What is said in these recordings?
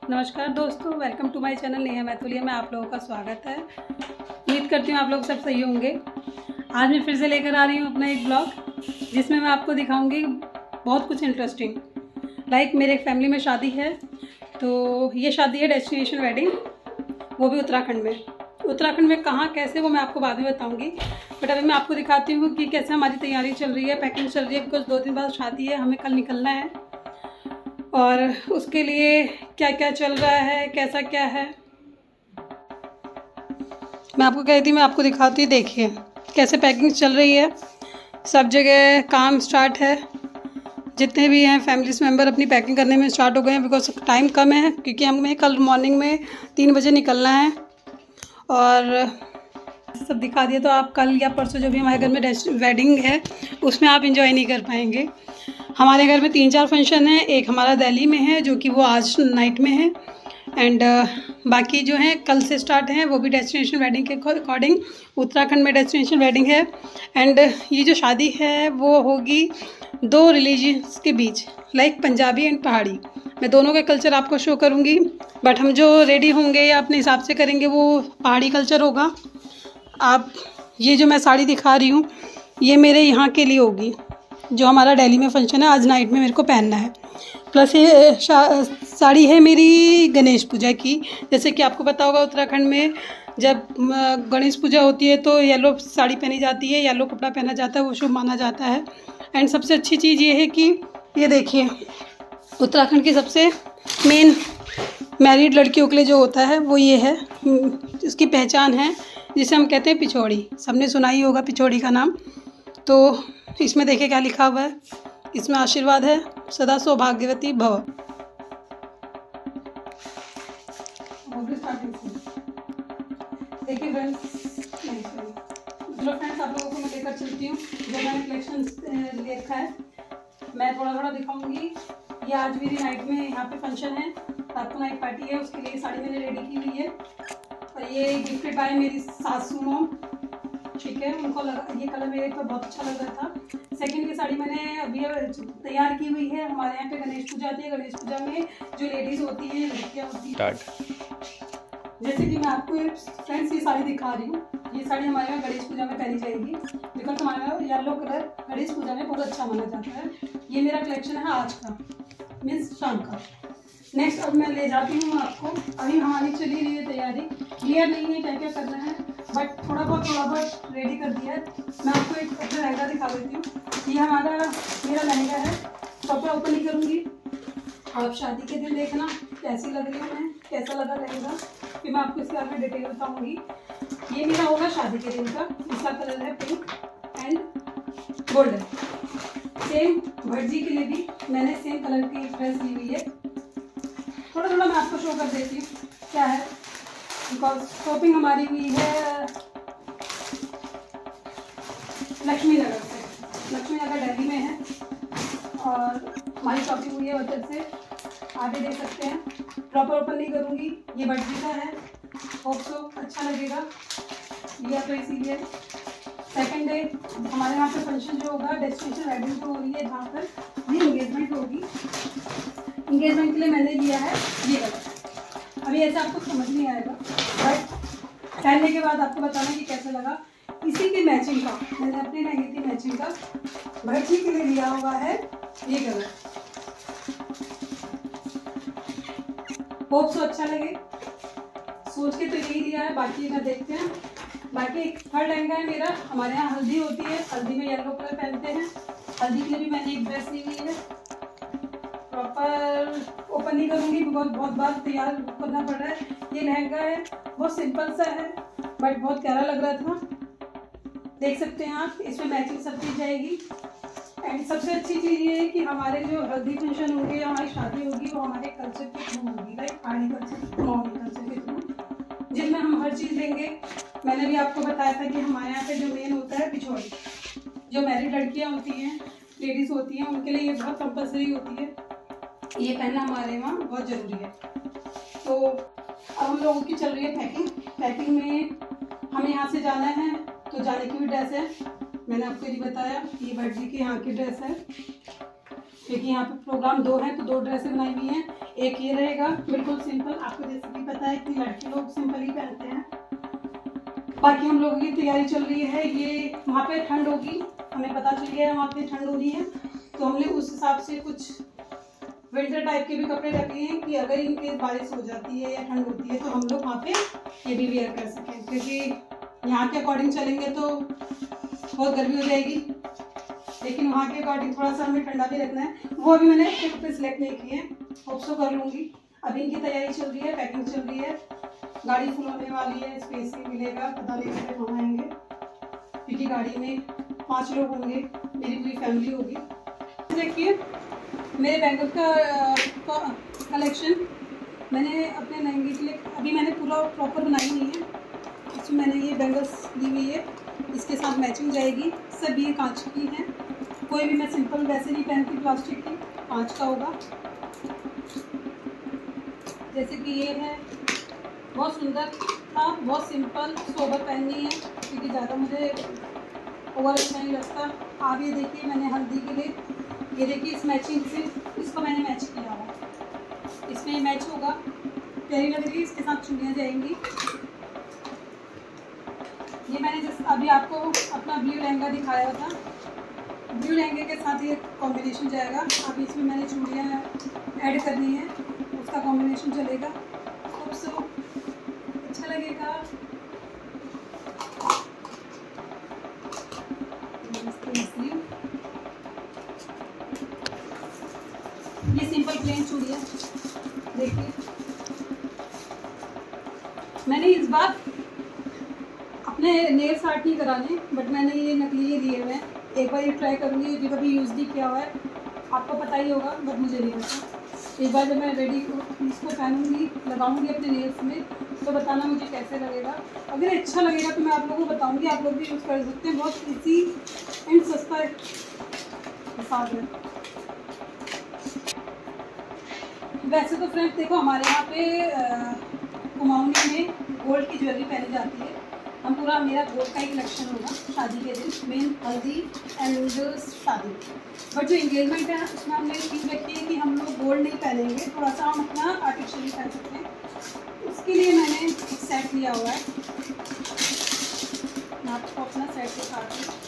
नमस्कार दोस्तों, welcome to my channel Neha Maithuliya में आप लोगों का स्वागत है। उम्मीद करती हूँ आप लोग सब सही होंगे। आज मैं फिर से लेकर आ रही हूँ अपना एक ब्लॉग, जिसमें मैं आपको दिखाऊंगी बहुत कुछ इंटरेस्टिंग। मेरे एक फैमिली में शादी है, तो ये शादी है डेस्टिनेशन वेडिंग, वो भी उत्तराखंड में। उत्तराखंड में कहाँ कैसे वो मैं आपको बाद में बताऊँगी, बट अभी मैं आपको दिखाती हूँ कि कैसे हमारी तैयारी चल रही है, पैकिंग चल रही है। बिकॉज 2 दिन बाद शादी है, हमें कल निकलना है और उसके लिए क्या क्या चल रहा है, कैसा क्या है, मैं आपको कह रही थी मैं आपको दिखाती हूँ। देखिए कैसे पैकिंग चल रही है, सब जगह काम स्टार्ट है। जितने भी हैं फैमिलीज मेंबर अपनी पैकिंग करने में स्टार्ट हो गए हैं, बिकॉज टाइम कम है, क्योंकि हमें कल मॉर्निंग में 3 बजे निकलना है। और सब दिखा दिए तो आप कल या परसों जो भी हमारे घर में वेडिंग है उसमें आप इंजॉय नहीं कर पाएंगे। हमारे घर में 3-4 फंक्शन हैं। एक हमारा दिल्ली में है जो कि वो आज नाइट में है, एंड बाकी जो हैं कल से स्टार्ट हैं, वो भी डेस्टिनेशन वेडिंग के अकॉर्डिंग। उत्तराखंड में डेस्टिनेशन वेडिंग है, एंड ये जो शादी है वो होगी 2 रिलीजन्स के बीच, पंजाबी एंड पहाड़ी। मैं दोनों के कल्चर आपको शो करूँगी, बट हम जो रेडी होंगे या अपने हिसाब से करेंगे वो पहाड़ी कल्चर होगा। आप ये जो मैं साड़ी दिखा रही हूँ ये मेरे यहाँ के लिए होगी, जो हमारा दिल्ली में फंक्शन है आज नाइट में मेरे को पहनना है। प्लस ये साड़ी है मेरी गणेश पूजा की। जैसे कि आपको पता होगा उत्तराखंड में जब गणेश पूजा होती है तो येलो साड़ी पहनी जाती है, येलो कपड़ा पहना जाता है, वो शुभ माना जाता है। एंड सबसे अच्छी चीज़ ये है कि ये देखिए उत्तराखंड की सबसे मेन मैरिड लड़कियों के लिए जो होता है वो ये है, इसकी पहचान है जिसे हम कहते हैं पिछोड़ी। सबने सुना ही होगा पिछोड़ी का नाम। तो इसमें देखिए क्या लिखा हुआ है, इसमें आशीर्वाद है सदा सौभाग्यवती भव। देखिए फ्रेंड्स आप लोगों को मैं लेकर चलती हूँ जो मैंने कलेक्शन ले रखा है, मैं थोड़ा थोड़ा दिखाऊंगी। ये आज मेरी नाइट में यहाँ पे फंक्शन है, रात को नाइट पार्टी है, उसके लिए साड़ी मैंने रेडी की हुई है। और ये गिफ्टेड बाय मेरी सासू मॉम, ठीक है। उनको लगा ये कलर मेरे को बहुत अच्छा लग रहा था। सेकंड की साड़ी मैंने अभी तैयार की हुई है। हमारे यहाँ पे गणेश पूजा आती है, गणेश पूजा में जो लेडीज होती है, लड़कियाँ होती है, जैसे कि मैं आपको फ्रेंड्स ये साड़ी दिखा रही हूँ। ये साड़ी हमारे यहाँ गणेश पूजा में पहनी जाएगी, बिकॉज हमारे यहाँ येलो कलर गणेश पूजा में बहुत अच्छा माना जाता है। ये मेरा कलेक्शन है आज का, मीन्स शाम का। नेक्स्ट अब मैं ले जाती हूँ आपको। अभी हमारी चली रही है तैयारी, क्लियर नहीं है क्या क्या करना है, बट थोड़ा बहुत रेडी कर दिया है। मैं आपको एक अपना लहंगा दिखा देती हूँ। ये मेरा लहंगा है, कपड़ा ओपन नहीं करूँगी। आप शादी के दिन देखना कैसी लग रही हूँ मैं, कैसा लगा लहंगा, फिर मैं आपको इसके बारे में डिटेल बताऊँगी। ये मेरा होगा शादी के दिन का। इसका कलर है पिंक एंड गोल्डन। सेम भटजी के लिए भी मैंने सेम कलर की ड्रेस ली हुई है। थोड़ा थोड़ा मैं आपको शो कर देती हूँ क्या है, बिकॉज शॉपिंग हमारी हुई है लक्ष्मी नगर से। लक्ष्मी नगर दिल्ली में है और हमारी शॉपिंग हुई है उधर से। आगे देख सकते हैं, प्रॉपर ओपन नहीं करूँगी। ये बर्थडे का है, होप सो अच्छा लगेगा। ये तो इसीलिए सेकेंड डे हमारे यहाँ पे फंक्शन जो होगा डेस्टिनेशन वेडिंग जो हो रही है, जहाँ पर ये इंगेजमेंट होगी। इंगेजमेंट के लिए मैंने लिया है ये कलर। अभी ऐसे आपको समझ नहीं आएगा, बट पहनने के बाद आपको बताना कि कैसा लगा। इसी की मैचिंग का मैंने अपने लहंगे की मैचिंग का भटजी के लिए लिया हुआ है ये कलर। होप सो अच्छा लगे, सोच के तो यही लिया है। बाकी मैं देखते हैं। बाकी एक थर्ड लहंगा है मेरा। हमारे यहाँ हल्दी होती है, हल्दी में येलो कलर पहनते हैं। हल्दी के लिए भी मैंने एक ड्रेस ली हुई है। प्रॉपर ओपन नहीं करूँगी बिकॉज बहुत बार तैयार करना पड़ रहा है। ये लहंगा है, बहुत सिंपल सा है, बट बहुत प्यारा लग रहा था। देख सकते हैं आप, इसमें मैचिंग सब चीज़ जाएगी। एंड सबसे अच्छी चीज़ ये है कि हमारे जो हल्दी फंक्शन होंगे या हमारी शादी होगी वो हमारे कल्चर के थ्रू होगी, पहाड़ी कल्चर, मॉडर्न कल्चर के थ्रू, जिसमें हम हर चीज़ देंगे। मैंने भी आपको बताया था कि हमारे यहाँ पे जो मेन होता है पिछोड़ी, जो मैरिड लड़कियाँ होती हैं, लेडीज़ होती हैं, उनके लिए ये बहुत कंपलसरी होती है। ये पहनना हमारे वहाँ बहुत ज़रूरी है। तो अब हम लोगों की चल रही है पैकिंग। पैकिंग में हमें यहाँ से जाना है, तो जाने की भी ड्रेस है। मैंने आपको ये बताया, ये भटजी की यहाँ की ड्रेस है। क्योंकि यहाँ पे प्रोग्राम 2 हैं तो 2 ड्रेसें बनाई हुई हैं। एक ये रहेगा बिल्कुल सिंपल, आपको जैसे कि पता है कि लड़के लोग सिंपल ही पहनते हैं। बाकी हम लोगों की तैयारी चल रही है। ये वहाँ पे ठंड होगी, हमें पता चल गया है वहाँ पे ठंड होनी है, तो हमने उस हिसाब से कुछ विंटर टाइप के भी कपड़े रखे हैं कि अगर इनके बारिश हो जाती है या ठंड होती है तो हम लोग वहाँ पे ये भी वेयर कर सकें। क्योंकि यहाँ के अकॉर्डिंग चलेंगे तो बहुत गर्मी हो जाएगी, लेकिन वहाँ के अकॉर्डिंग थोड़ा सा हमें ठंडा भी रखना है। वो अभी मैंने कपड़े सिलेक्ट नहीं किए हैं, होप सो कर लूँगी। अभी इनकी तैयारी चल रही है, पैकिंग चल रही है, गाड़ी फुल होने वाली है, स्पेस नहीं मिलेगा, पता नहीं कैसे हम आएंगे क्योंकि गाड़ी में 5 लोग होंगे, मेरी पूरी फैमिली होगी। देखिए मेरे बैंगल का कलेक्शन मैंने अपने लहंगे के लिए अभी मैंने पूरा प्रॉपर बनाई नहीं है। इसमें मैंने ये बैंगल्स ली हुई है, इसके साथ मैचिंग जाएगी। सब ये कांच की हैं, कोई भी मैं सिंपल वैसे नहीं पहनती प्लास्टिक की, कांच का होगा। जैसे कि ये है, बहुत सुंदर था, बहुत सिंपल सोबर पहननी है क्योंकि ज़्यादा मुझे ओवर अच्छा नहीं लगता। आप ये देखिए मैंने हल्दी के लिए ये देखिए इस मैचिंग से इसको मैंने मैच किया हुआ, इसमें मैच होगा, प्यारी लग रही है। इसके साथ चूड़ियाँ जाएंगी। ये मैंने जिस अभी आपको अपना ब्लू लहंगा दिखाया था, ब्लू लहंगे के साथ ये कॉम्बिनेशन जाएगा। अभी इसमें मैंने चूड़ियाँ ऐड करनी है, उसका कॉम्बिनेशन चलेगा, खूबसूरत अच्छा लगेगा। ये सिंपल प्लेन चूड़ियाँ देखिए, मैंने इस बार अपने नेल्स आर्ट नहीं कराने, बट मैंने ये नकली ये लिए हुए हैं। एक बार ये ट्राई करूँगी, ये कभी यूज़ नहीं किया हुआ है, आपको पता ही होगा बट मुझे नहीं पता। एक बार जब मैं रेडी इसको पहनूँगी, लगाऊँगी अपने नेल्स में, तो बताना मुझे कैसे लगेगा। अगर अच्छा लगेगा तो मैं आप लोगों को बताऊँगी, आप लोग भी यूज़ कर सकते हैं। बहुत ईजी एंड सस्ता हिसाब है। वैसे तो फ्रेंड्स देखो हमारे यहाँ पे कुमाऊनी में गोल्ड की ज्वेलरी पहनी जाती है। हम पूरा मेरा गोल्ड का ही कलेक्शन होगा शादी के दिन, मेन हल्दी एंड शादी। बट जो इंगेजमेंट है उसमें हमने थीम रखी है कि हम लोग गोल्ड नहीं पहनेंगे, थोड़ा सा हम अपना आर्टिफिशियल पहन सकते हैं। उसके लिए मैंने एक सेट लिया हुआ है, मैं आपको अपना सेट दिखाती हूँ।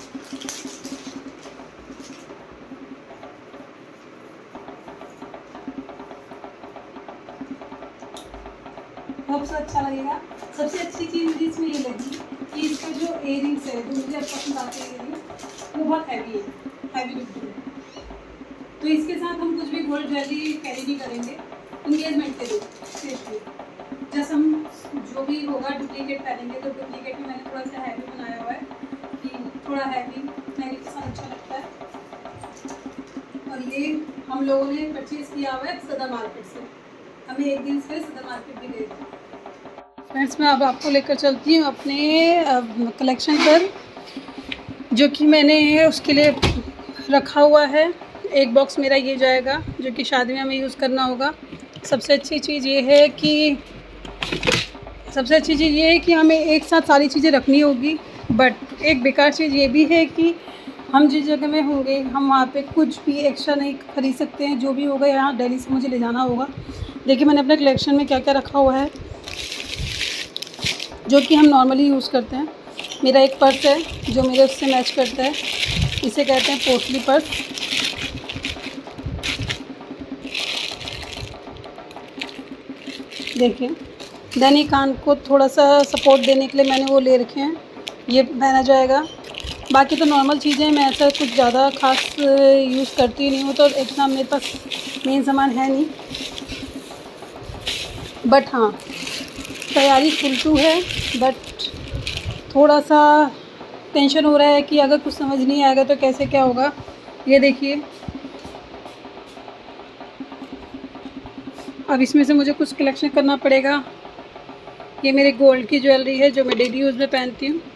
बहुत अच्छा लगेगा। सबसे अच्छी चीज़ मुझे इसमें ये लगी कि इसका जो इयरिंग्स है, जो मुझे पसंद आते हैं इयरिंग्स, वो बहुत हैवी है, हैवी लुक है। तो इसके साथ हम कुछ भी गोल्ड ज्वेलरी कैरी नहीं करेंगे इंगेजमेंट के लिए स्पेशली। जैसे हम जो भी होगा डुप्लीकेट पहनेंगे, तो डुप्लीकेट में मैंने थोड़ा सा हैवी बनाया हुआ है कि थोड़ा हैवी लहंगे के साथ अच्छा लगता है। और ये हम लोगों ने परचेज़ किया हुआ है सदर मार्केट से, हमें एक दिन से सदर मार्केट भी गए थे। फ्रेंड्स मैं अब आपको लेकर चलती हूँ अपने कलेक्शन पर, जो कि मैंने उसके लिए रखा हुआ है। एक बॉक्स मेरा ये जाएगा जो कि शादी में हमें यूज़ करना होगा। सबसे अच्छी चीज़ ये है कि हमें एक साथ सारी चीज़ें रखनी होगी। बट एक बेकार चीज़ ये भी है कि हम जिस जगह में होंगे हम वहाँ पे कुछ भी एक्स्ट्रा नहीं खरीद सकते हैं। जो भी होगा यहाँ दिल्ली से मुझे ले जाना होगा। देखिए मैंने अपने कलेक्शन में क्या क्या रखा हुआ है जो कि हम नॉर्मली यूज़ करते हैं। मेरा एक पर्स है जो मेरे उससे मैच करता है, इसे कहते हैं पोटली पर्स। देखिए दैनी कान को थोड़ा सा सपोर्ट देने के लिए मैंने वो ले रखे हैं, ये पहना जाएगा। बाकी तो नॉर्मल चीज़ें, मैं ऐसा कुछ ज़्यादा खास यूज़ करती नहीं हूँ, तो इतना मेरे पास मेन सामान है नहीं। बट हाँ तैयारी फुल है, बट थोड़ा सा टेंशन हो रहा है कि अगर कुछ समझ नहीं आएगा तो कैसे क्या होगा। ये देखिए अब इसमें से मुझे कुछ कलेक्शन करना पड़ेगा। ये मेरे गोल्ड की ज्वेलरी है जो मैं डेली यूज़ में पहनती हूँ।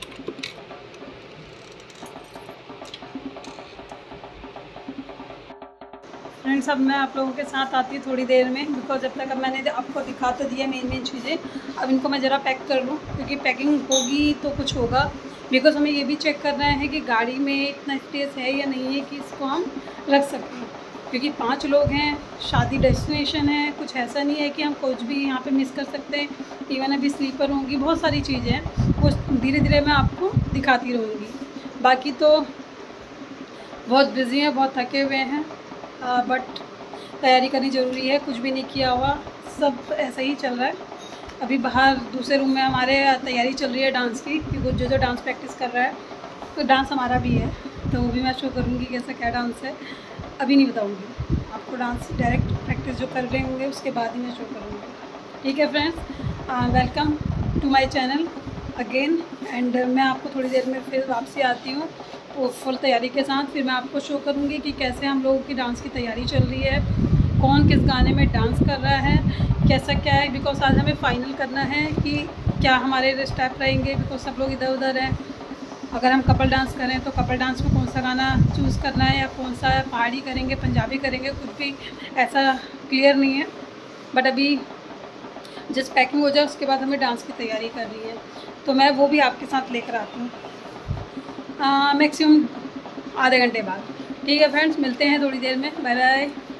फ्रेंड्स अब मैं आप लोगों के साथ आती हूँ थोड़ी देर में, बिकॉज जब तक अब मैंने आपको दिखा तो दिया मेन चीज़ें। अब इनको मैं ज़रा पैक कर लूँ क्योंकि पैकिंग होगी तो कुछ होगा। बिकॉज हमें ये भी चेक करना है कि गाड़ी में इतना स्पेस है या नहीं है कि इसको हम रख सकते हैं। क्योंकि 5 लोग हैं, शादी डेस्टिनेशन है, कुछ ऐसा नहीं है कि हम कुछ भी यहाँ पे मिस कर सकते हैं। इवन अभी स्लीपर होंगी, बहुत सारी चीज़ें हैं, वो धीरे धीरे मैं आपको दिखाती रहूँगी। बाकी तो बहुत बिज़ी हैं, बहुत थके हुए हैं, बट तैयारी करनी ज़रूरी है। कुछ भी नहीं किया हुआ, सब ऐसा ही चल रहा है। अभी बाहर दूसरे रूम में हमारे तैयारी चल रही है डांस की, क्योंकि जो डांस प्रैक्टिस कर रहा है, तो डांस हमारा भी है, तो वो भी मैं शो करूँगी कैसा क्या डांस है। अभी नहीं बताऊँगी आपको, डांस डायरेक्ट प्रैक्टिस जो कर रहे होंगे उसके बाद ही मैं शो करूँगी। ठीक है friends, welcome to my channel again. And मैं आपको थोड़ी देर में फिर वापसी आती हूँ वो फुल तैयारी के साथ। फिर मैं आपको शो करूँगी कि कैसे हम लोगों की डांस की तैयारी चल रही है, कौन किस गाने में डांस कर रहा है, कैसा क्या है। बिकॉज आज हमें फाइनल करना है कि क्या हमारे स्टेप रहेंगे, बिकॉज सब लोग इधर उधर हैं। अगर हम कपल डांस करें तो कपल डांस में कौन सा गाना चूज़ करना है, या कौन सा पहाड़ी करेंगे, पंजाबी करेंगे, कुछ भी ऐसा क्लियर नहीं है। बट अभी जस्ट पैकिंग हो जाए उसके बाद हमें डांस की तैयारी करनी है, तो मैं वो भी आपके साथ लेकर आती हूँ मैक्सिमम आधे घंटे बाद। ठीक है फ्रेंड्स, मिलते हैं थोड़ी देर में। Bye bye.